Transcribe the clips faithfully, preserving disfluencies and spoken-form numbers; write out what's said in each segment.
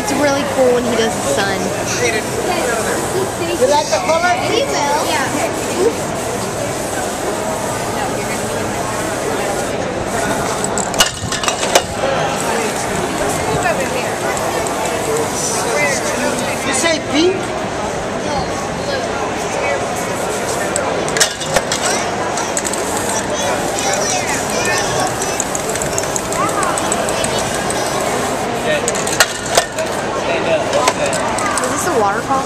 It's really cool when he does the sun. You like the color? He will. Yeah. Oops. You say pink? Is this a waterfall?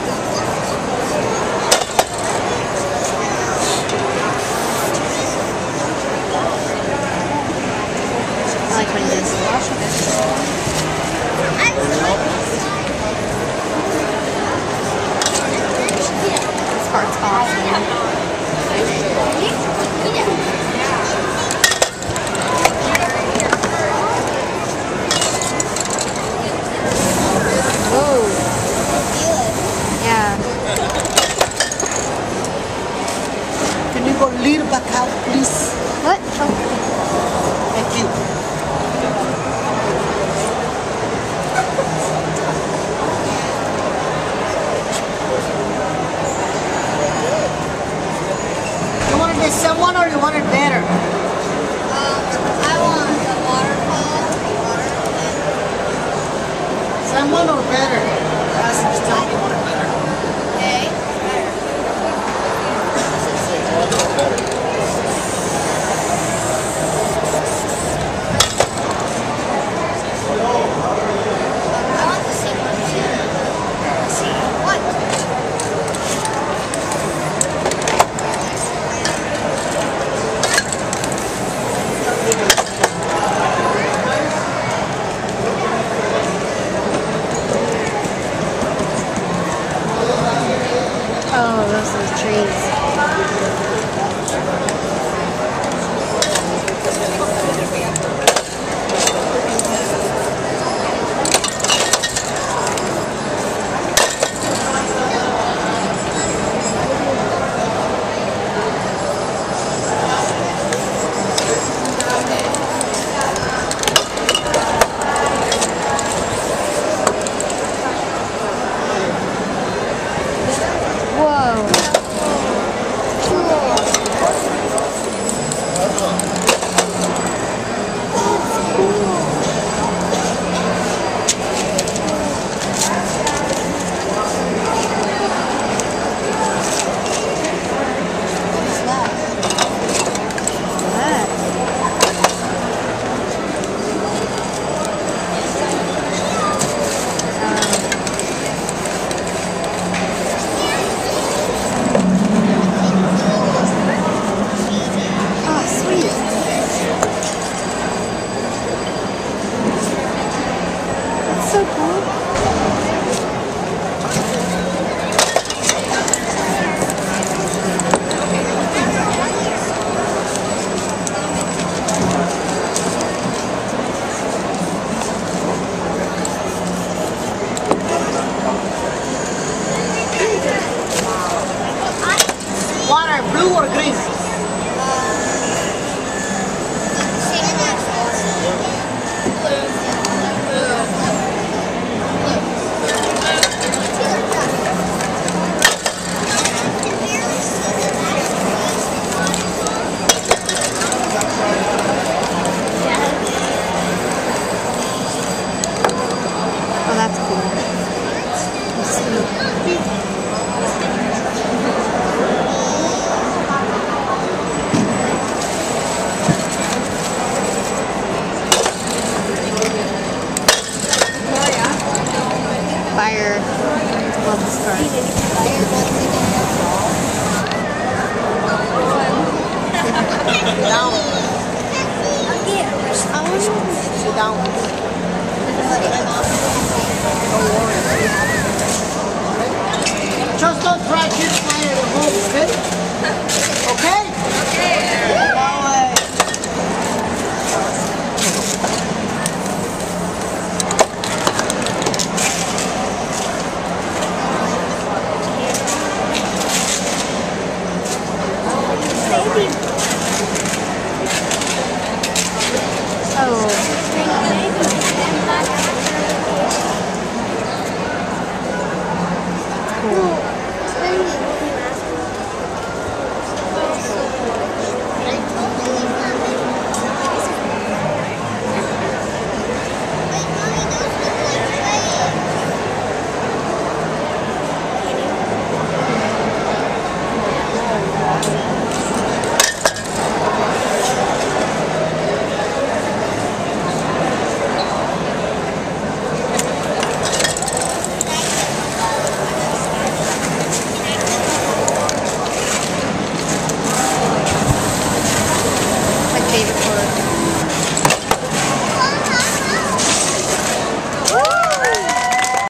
I like when he does this part's awesome. Can you go a little back out, please? What? Oh. Thank you. You wanted the same one or you want it better? Um, I want the waterfall. Same one or better? That's just tell me you want it better. Okay. I want the same one too. See what? Oh, those are trees. Whoa. So cool. Water, blue or green? Oh, that's cool. Let's see. Fire. Love the stars. Sit down. I want Sit down.